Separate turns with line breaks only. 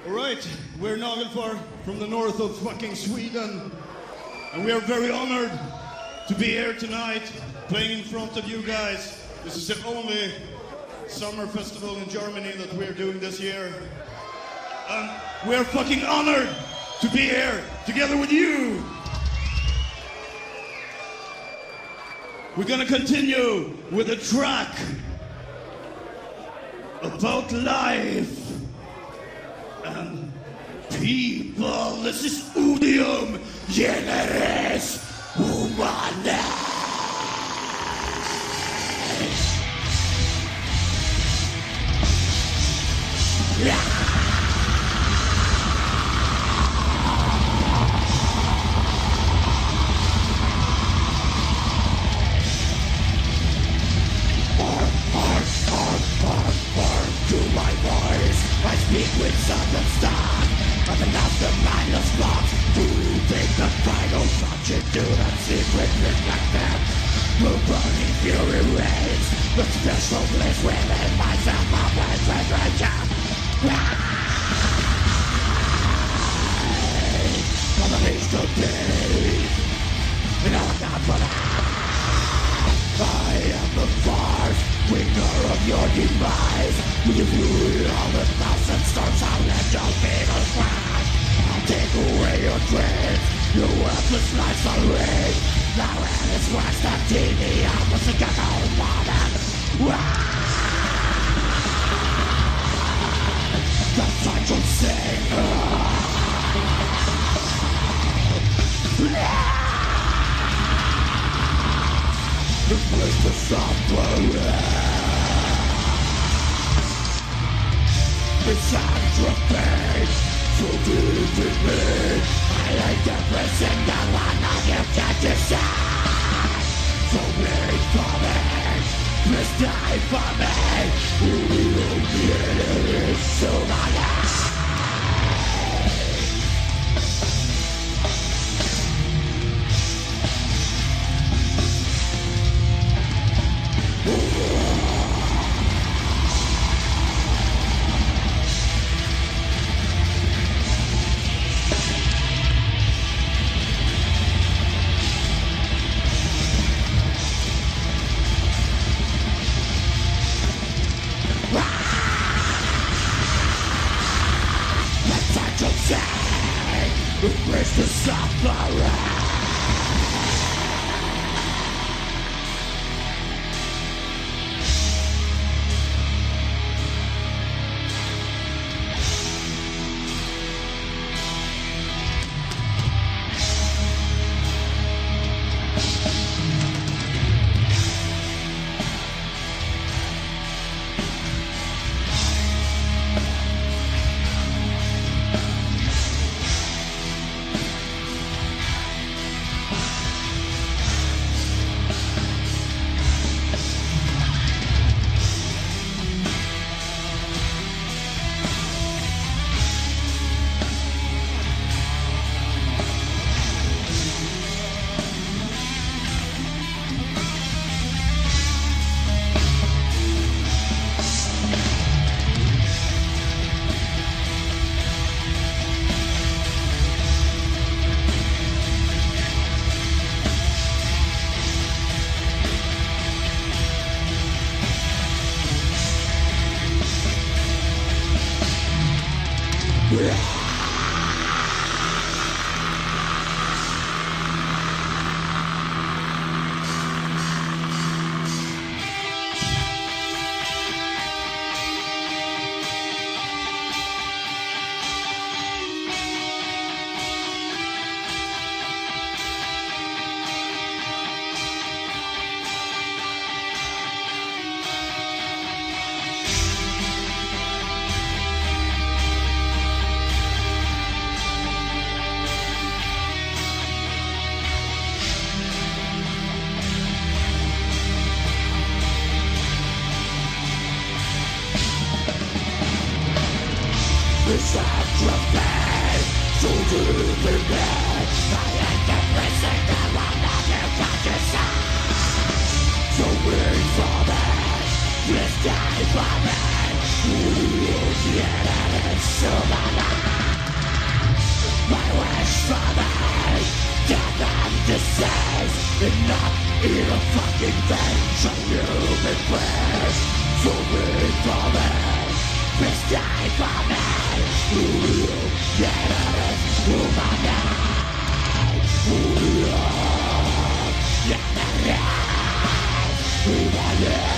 Alright, we're Nagelfar from the north of fucking Sweden. And we are very honored to be here tonight, playing in front of you guys. This is the only summer festival in Germany that we're doing this year. And we're fucking honored to be here together with you. We're gonna continue with a track about life and people. This is Odium Generis Humanis. To my voice, I speak with sudden start. Of the mindless thoughts, proving the final touch into that secret reflector. The burning fury reigns, the special bliss within myself, my treasure. On the leash to be, and I'm not for I am the farce, bringer of your demise. With the fury of 1,000 storms, I'll let your fatal crash. I'll take away your dreams, your worthless lives are rigged. Now it is worse than TV, I must have got all modern. The cycle sing. The place to suffer. Misanthropy, so deep in me. I hate every single one of you can decide. So wait for me, please die for me. You is so alive. Embrace the suffering. So wait for me, please die for me.
Yeah.